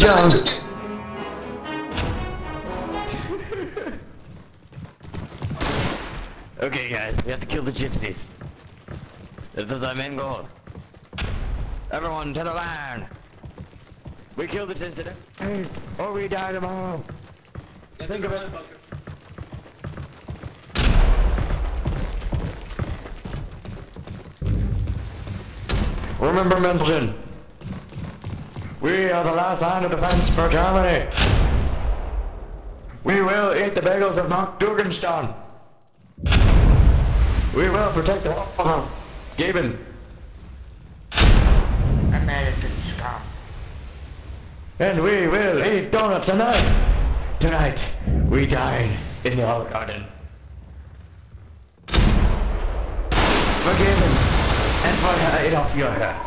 Down. Okay, guys, we have to kill the gypsies. This is our main goal. Everyone to the line. We kill the gypsies, or we die tomorrow. Think of it. Remember, München. We are the last line of defense for Germany. We will eat the bagels of Mount Dugenstein. We will protect the whole Gaben. American scum. And we will eat donuts tonight. Tonight, we dine in the Olive Garden. Forgiven, and for the eat off your hair.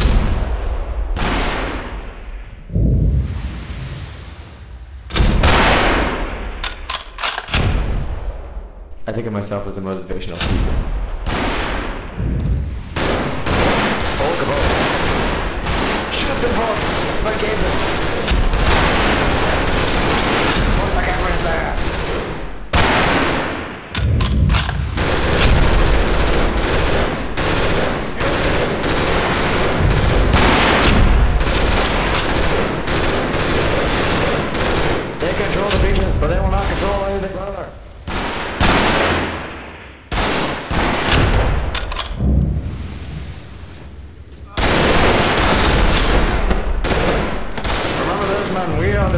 I think of myself as a motivational speaker. Oh, come on. Shoot the ball! Forgiven! Once I get rid of that. They control the beaches, but they will not control anything further. We are the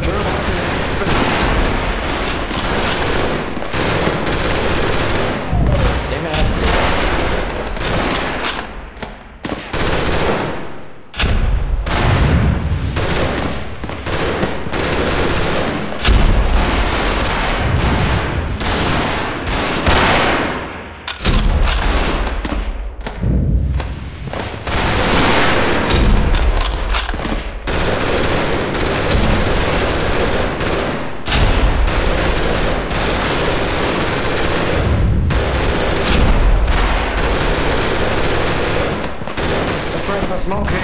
smoking.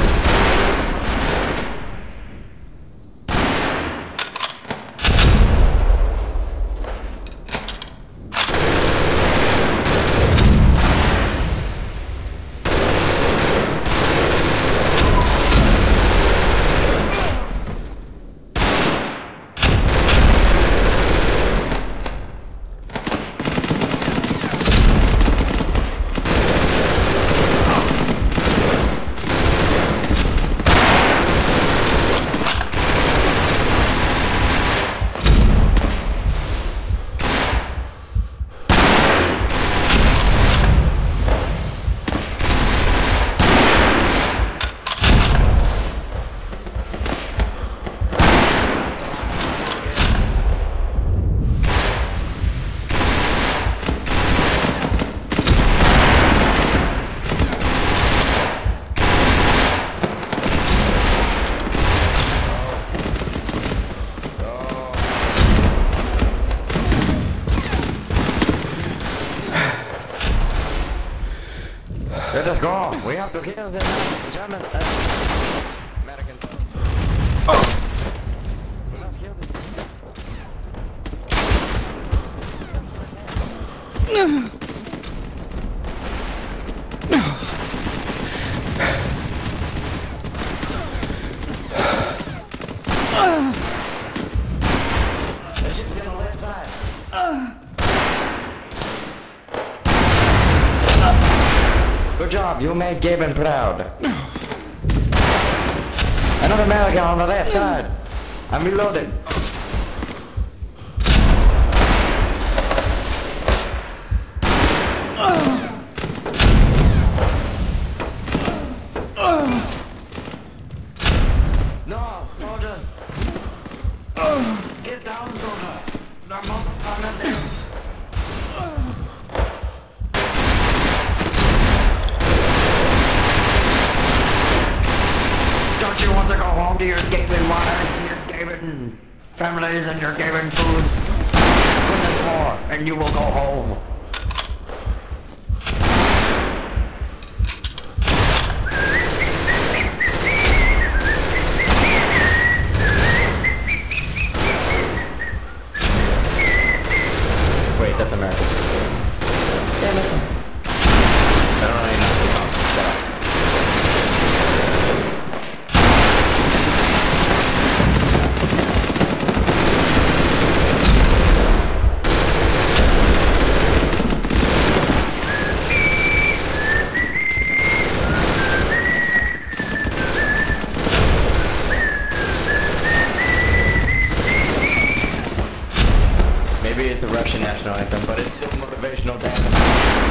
Let us go. We have to kill the German American. We must kill them. They should get on the left side. Good job, you made Gaben proud. Another American on the left side. I'm reloading. No, soldier. Get down, soldier. They're multiplying there. Don't you want to go home to your Gaben wives and your Gaben families and your Gaben food? Put this war and you will go home. the Russian national anthem, but it's still motivational dance.